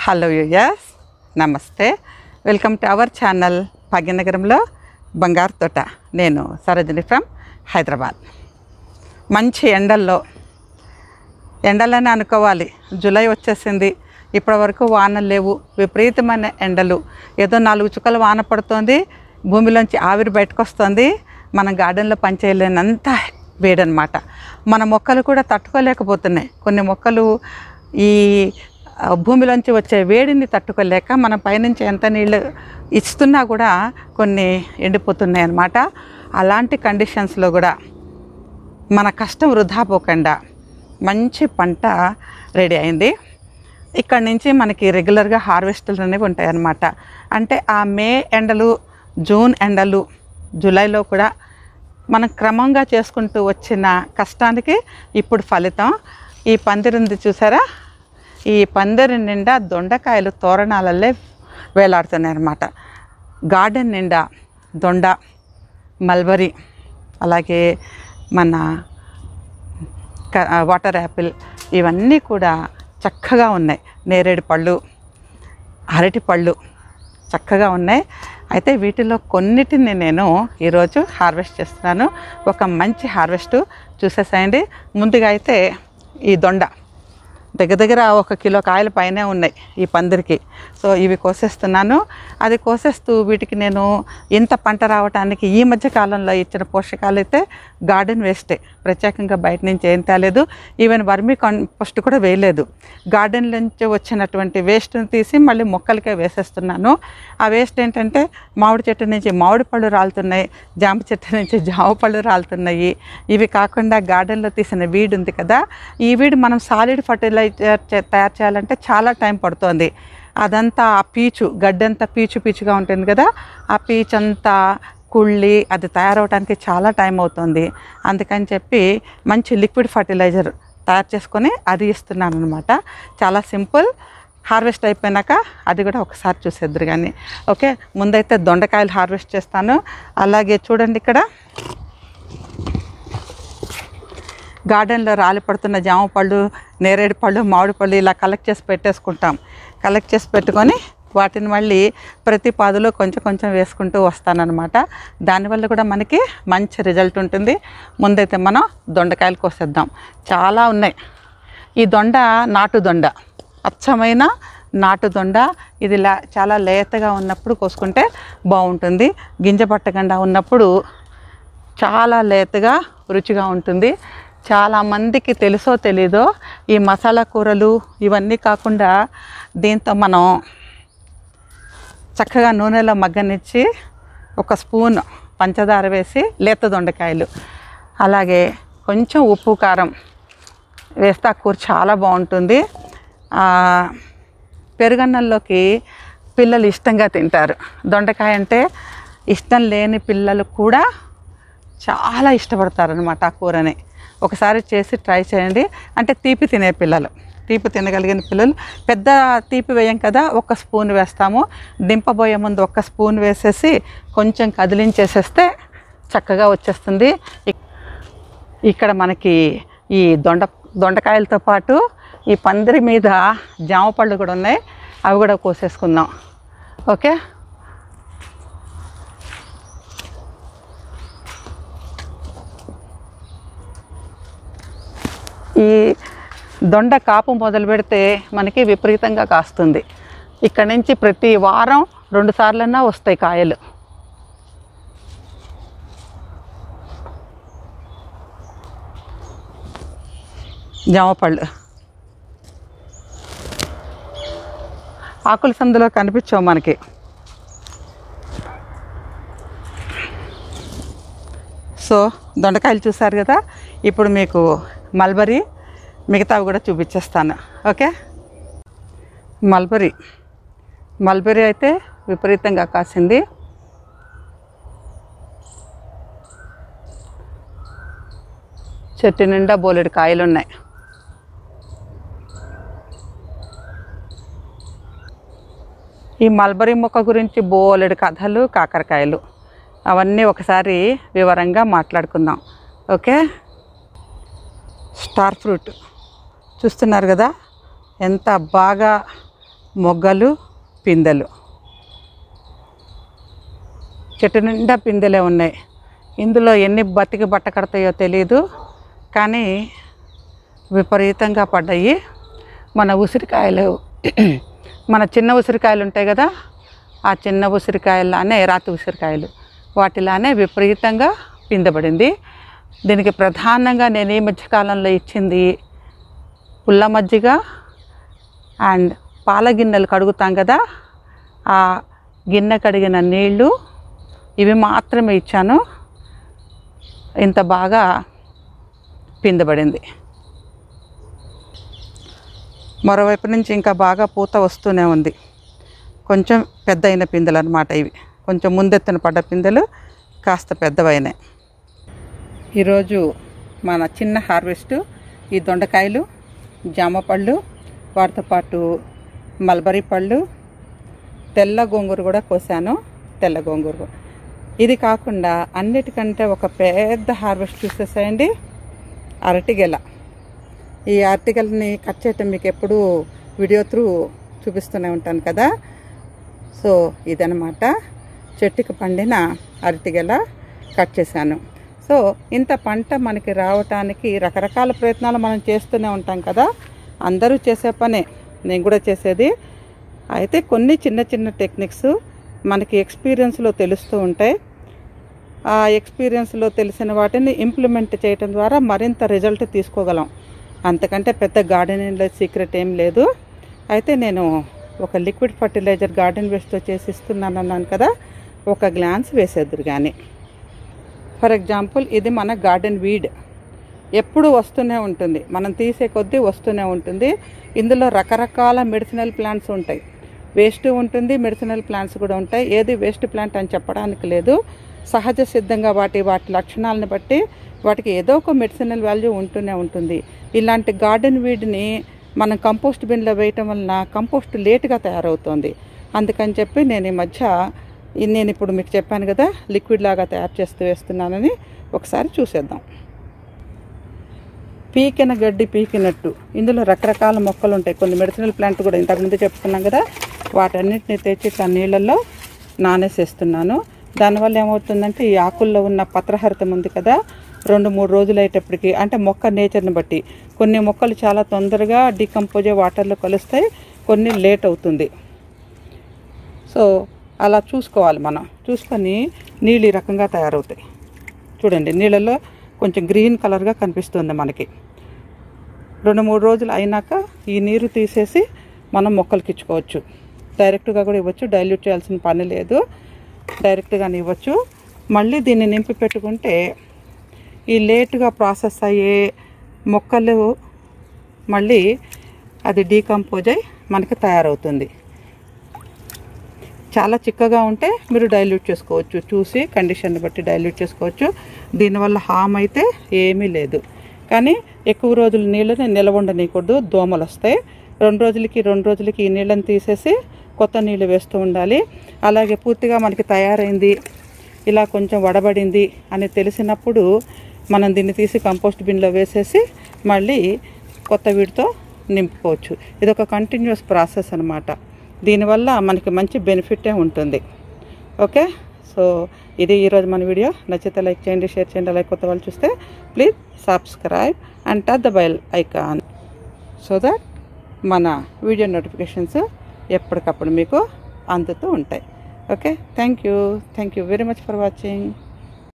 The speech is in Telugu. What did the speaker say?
హలో యూయర్స్, నమస్తే. వెల్కమ్ టు అవర్ ఛానల్ భాగ్యనగరంలో బంగారు తోట. నేను సరోజిని ఫ్రమ్ హైదరాబాద్. మంచి ఎండలని అనుకోవాలి. జూలై వచ్చేసింది, ఇప్పటి వరకు వానలు లేవు, విపరీతమైన ఎండలు. ఏదో 4 చుక్కలు వాన పడుతుంది, భూమిలోంచి ఆవిరి బయటకు వస్తుంది. మన గార్డెన్లో పనిచేయలేనంత వేడనమాట. మన మొక్కలు కూడా తట్టుకోలేకపోతున్నాయి. కొన్ని మొక్కలు ఈ భూమిలోంచి వచ్చే వేడిని తట్టుకోలేక మన పైనుంచి ఎంత నీళ్ళు ఇస్తున్నా కూడా కొన్ని ఎండిపోతున్నాయి అన్నమాట. అలాంటి కండిషన్స్లో కూడా మన కష్టం వృధా పోకుండా మంచి పంట రెడీ అయింది. ఇక్కడ నుంచి మనకి రెగ్యులర్గా హార్వెస్టులు అనేవి ఉంటాయి అన్నమాట. అంటే ఆ మే ఎండలు, జూన్ ఎండలు, జూలైలో కూడా మనం క్రమంగా చేసుకుంటూ వచ్చిన కష్టానికి ఇప్పుడు ఫలితం. ఈ పందిరి ఉంది చూసారా, ఈ పందిరి నిండా దొండకాయలు తోరణాలల్లే వేలాడుతున్నాయి అన్నమాట. గార్డెన్ నిండా దొండ, మల్బరీ, అలాగే మన వాటర్ యాపిల్, ఇవన్నీ కూడా చక్కగా ఉన్నాయి. నేరేడు పళ్ళు, అరటి పళ్ళు చక్కగా ఉన్నాయి. అయితే వీటిలో కొన్నిటిని నేను ఈరోజు హార్వెస్ట్ చేస్తున్నాను. ఒక మంచి హార్వెస్ట్ చూసేసాయండి. ముందుగా అయితే ఈ దొండ దగ్గర 1 కిలో కాయల పైనే ఉన్నాయి ఈ పందిరికి. సో ఇవి కోసేస్తున్నాను. అది కోసేస్తూ వీటికి నేను ఇంత పంట రావడానికి ఈ మధ్య కాలంలో ఇచ్చిన పోషకాలు అయితే గార్డెన్ వేస్టే, ప్రత్యేకంగా బయట నుంచి ఏం తేలేదు. ఈవెన్ వర్మీ కంపోస్ట్ కూడా వేయలేదు. గార్డెన్ నుంచి వచ్చినటువంటి వేస్ట్ని తీసి మళ్ళీ మొక్కలకే వేసేస్తున్నాను. ఆ వేస్ట్ ఏంటంటే మామిడి చెట్టు నుంచి మామిడి పళ్ళు రాలుతున్నాయి, జామ చెట్టు నుంచి జామ పళ్ళు రాలుతున్నాయి. ఇవి కాకుండా గార్డెన్లో తీసిన వీడ్ ఉంది కదా, ఈ వీడ్ మనం సాలిడ్ ఫర్టిలైజర్ తయారు చేయాలంటే చాలా టైం పడుతుంది. అదంతా ఆ పీచు, గడ్డంతా పీచుగా ఉంటుంది కదా, ఆ పీచు అంతా కుళ్ళి అది తయారవడానికి చాలా టైం అవుతుంది. అందుకని చెప్పి మంచి లిక్విడ్ ఫర్టిలైజర్ తయారు చేసుకొని అది ఇస్తున్నాను అనమాట. చాలా సింపుల్. హార్వెస్ట్ అయిపోయినాక అది కూడా ఒకసారి చూసేద్దరు కానీ. ఓకే, ముందైతే దొండకాయలు హార్వెస్ట్ చేస్తాను. అలాగే చూడండి, ఇక్కడ గార్డెన్లో రాలి పడుతున్న జామ పళ్ళు, నేరేడు పళ్ళు, మామిడి పళ్ళు ఇలా కలెక్ట్ చేసి పెట్టేసుకుంటాం. కలెక్ట్ చేసి పెట్టుకొని వాటిని మళ్ళీ ప్రతి పాదులో కొంచెం కొంచెం వేసుకుంటూ వస్తానన్నమాట. దానివల్ల కూడా మనకి మంచి రిజల్ట్ ఉంటుంది. ముందైతే మనం దొండకాయలు కోసేద్దాం. చాలా ఉన్నాయి. ఈ దొండ నాటు దొండ, అచ్చమైన నాటు దొండ. ఇది చాలా లేతగా ఉన్నప్పుడు కోసుకుంటే బాగుంటుంది. గింజ పట్టకుండా ఉన్నప్పుడు చాలా లేతగా రుచిగా ఉంటుంది. చాలామందికి తెలుసో తెలీదో ఈ మసాలా కూరలు ఇవన్నీ కాకుండా దీంతో మనం చక్కగా నూనెలో మగ్గనిచ్చి 1 స్పూన్ పంచదార వేసి లేత దొండకాయలు, అలాగే కొంచెం ఉప్పు కారం వేస్తే ఆ కూర చాలా బాగుంటుంది. పెరుగన్నంలోకి పిల్లలు ఇష్టంగా తింటారు. దొండకాయ అంటే ఇష్టం లేని పిల్లలు కూడా చాలా ఇష్టపడతారనమాట ఆ కూరని. ఒకసారి చేసి ట్రై చేయండి. అంటే తీపి తినే పిల్లలు, తీపి తినగలిగిన పిల్లలు, పెద్ద తీపి వేయం కదా, 1 స్పూన్ వేస్తాము. దింపబోయే ముందు 1 స్పూన్ వేసేసి కొంచెం కదిలించేసేస్తే చక్కగా వచ్చేస్తుంది. ఇక్కడ మనకి ఈ దొండకాయలతో పాటు ఈ పందిరి మీద జామ పళ్ళు కూడా ఉన్నాయి. అవి కూడా కోసేసుకుందాం. ఓకే, ఈ దొండ కాపు మొదలు పెడితే మనకి విపరీతంగా కాస్తుంది. ఇక్కడ నుంచి ప్రతి వారం 2 సార్లన్నా వస్తాయి కాయలు. జామపళ్ళు ఆకుల సందులో కనిపించవు మనకి. సో దొండకాయలు చూసారు కదా, ఇప్పుడు మీకు మల్బరీ మిగతావి కూడా చూపించేస్తాను. ఓకే, మల్బరీ అయితే విపరీతంగా కాసింది. చెట్టు నిండా బోలెడు కాయలు ఉన్నాయి. ఈ మల్బరీ మొక్క గురించి బోలెడు కథలు, కాకరకాయలు, అవన్నీ ఒకసారి వివరంగా మాట్లాడుకుందాం. ఓకే, స్టార్ ఫ్రూట్ చూస్తున్నారు కదా, ఎంత బాగా మొగ్గలు, పిందెలు. చెట్టు నిండా పిందెలే ఉన్నాయి. ఇందులో ఎన్ని బతికి బట్ట కడతాయో తెలియదు, కానీ విపరీతంగా పడ్డాయి. మన ఉసిరికాయలు, మన చిన్న ఉసిరికాయలు ఉంటాయి కదా, ఆ చిన్న ఉసిరికాయలానే, రాతి ఉసిరికాయలు, వాటిలానే విపరీతంగా పిందెపడింది. దీనికి ప్రధానంగా నేను ఈ మధ్యకాలంలో ఇచ్చింది పుల్ల మజ్జిగ అండ్ పాల గిన్నెలు కడుగుతాం కదా, ఆ గిన్నె కడిగిన నీళ్ళు, ఇవి మాత్రమే ఇచ్చాను. ఇంత బాగా పిందెపడింది. మరోవైపు నుంచి ఇంకా బాగా పూత వస్తూనే ఉంది. కొంచెం పెద్ద అయిన పిందెలు అన్నమాట ఇవి. కొంచెం ముందెత్తున పడ్డ పిందెలు కాస్త పెద్దవైనాయి. ఈరోజు మన చిన్న హార్వెస్ట్ ఈ దొండకాయలు, జామ పళ్ళు, వాటితో పాటు మల్బరీ పళ్ళు, తెల్ల గోంగూర కూడా కోసాను. తెల్ల గోంగూర. ఇది కాకుండా అన్నిటికంటే ఒక పెద్ద హార్వెస్ట్ చూసేసేయండి, అరటిగెల. ఈ అరటిగెలని కట్ చేయటం మీకు ఎప్పుడు వీడియో త్రూ చూపిస్తూనే ఉంటాను కదా. సో ఇదనమాట చెట్టుకి పండిన అరటిగెల కట్ చేశాను. సో ఇంత పంట మనకి రావటానికి రకరకాల ప్రయత్నాలు మనం చేస్తూనే ఉంటాం కదా. అందరూ చేసే పనే, నేను కూడా చేసేది. అయితే కొన్ని చిన్న చిన్న టెక్నిక్స్ మనకి ఎక్స్పీరియన్స్లో తెలుస్తూ ఉంటాయి. ఆ ఎక్స్పీరియన్స్లో తెలిసిన వాటిని ఇంప్లిమెంట్ చేయటం ద్వారా మరింత రిజల్ట్ తీసుకోగలం. అంతకంటే పెద్ద గార్డెనింగ్లో సీక్రెట్ ఏం లేదు. అయితే నేను ఒక లిక్విడ్ ఫర్టిలైజర్ గార్డెన్ వేస్ట్తో చేసి ఇస్తున్నాను అన్నాను కదా, ఒక గ్లాన్స్ వేసేద్దరు. కానీ ఫర్ ఎగ్జాంపుల్ ఇది మన గార్డెన్ వీడ్ ఎప్పుడు వస్తూనే ఉంటుంది, మనం తీసే కొద్దీ వస్తూనే ఉంటుంది. ఇందులో రకరకాల మెడిసినల్ ప్లాంట్స్ ఉంటాయి. వేస్ట్ ఉంటుంది, మెడిసినల్ ప్లాంట్స్ కూడా ఉంటాయి. ఏది వేస్ట్ ప్లాంట్ అని చెప్పడానికి లేదు. సహజ సిద్ధంగా వాటి లక్షణాలను బట్టి వాటికి ఏదో ఒక మెడిసినల్ వాల్యూ ఉంటూనే ఉంటుంది. ఇలాంటి గార్డెన్ వీడ్ని మనం కంపోస్ట్ బిన్లో వేయటం వలన కంపోస్ట్ లేట్గా తయారవుతుంది. అందుకని చెప్పి నేను ఈ మధ్య నేను ఇప్పుడు మీకు చెప్పాను కదా, లిక్విడ్ లాగా తయారు చేస్తూ వేస్తున్నానని. ఒకసారి చూసేద్దాం. పీకిన గడ్డి పీకినట్టు ఇందులో రకరకాల మొక్కలు ఉంటాయి. కొన్ని మెడిసినల్ ప్లాంట్ కూడా ఇంతకుముందు చెప్పుకున్నాం కదా, వాటన్నిటిని తెచ్చి ఇట్లా నీళ్ళల్లో నానేసేస్తున్నాను. దానివల్ల ఏమవుతుందంటే ఈ ఆకుల్లో ఉన్న పత్రహరితం ఉంది కదా, 2-3 రోజులు అయ్యేటప్పటికి, అంటే మొక్క నేచర్ని బట్టి కొన్ని మొక్కలు చాలా తొందరగా డీకంపోజ్ వాటర్లో కలుస్తాయి, కొన్ని లేట్ అవుతుంది. సో అలా చూసుకోవాలి. మనం చూసుకొని నీళ్ళు ఈ రకంగా తయారవుతాయి. చూడండి, నీళ్ళలో కొంచెం గ్రీన్ కలర్గా కనిపిస్తుంది మనకి. 2-3 రోజులు అయినాక ఈ నీరు తీసేసి మనం మొక్కలకి ఇచ్చుకోవచ్చు. డైరెక్ట్గా కూడా ఇవ్వచ్చు, డైల్యూట్ చేయాల్సిన పని లేదు, డైరెక్ట్గానే ఇవ్వచ్చు. మళ్ళీ దీన్ని నింపి పెట్టుకుంటే ఈ లేటుగా ప్రాసెస్ అయ్యే మొక్కలు మళ్ళీ అది డీకంపోజ్ అయ్యి మనకి తయారవుతుంది. చాలా చిక్కగా ఉంటే మీరు డైల్యూట్ చేసుకోవచ్చు, చూసి కండిషన్ని బట్టి డైల్యూట్ చేసుకోవచ్చు. దీనివల్ల హామ్ అయితే ఏమీ లేదు. కానీ ఎక్కువ రోజులు నీళ్ళని నిలవ ఉండనీయకూడదు, దోమలు వస్తాయి. 2 రోజులకి ఈ నీళ్ళని తీసేసి కొత్త నీళ్ళు వేస్తూ ఉండాలి. అలాగే పూర్తిగా మనకి తయారైంది, ఇలా కొంచెం వడబడింది అని తెలిసినప్పుడు మనం దీన్ని తీసి కంపోస్ట్ బిన్లో వేసేసి మళ్ళీ కొత్త వీడితో నింపుకోవచ్చు. ఇది ఒక కంటిన్యూస్ ప్రాసెస్ అనమాట. దీనివల్ల మనకి మంచి బెనిఫిటే ఉంటుంది. ఓకే, సో ఇది ఈరోజు మన వీడియో. నచ్చితే లైక్ చేయండి, షేర్ చేయండి. అలాగే కొత్త వాళ్ళు చూస్తే please subscribe and touch the bell icon so that మన వీడియో నోటిఫికేషన్స్ ఎప్పటికప్పుడు మీకు అందుతూ ఉంటాయి. Okay, thank you very much for watching.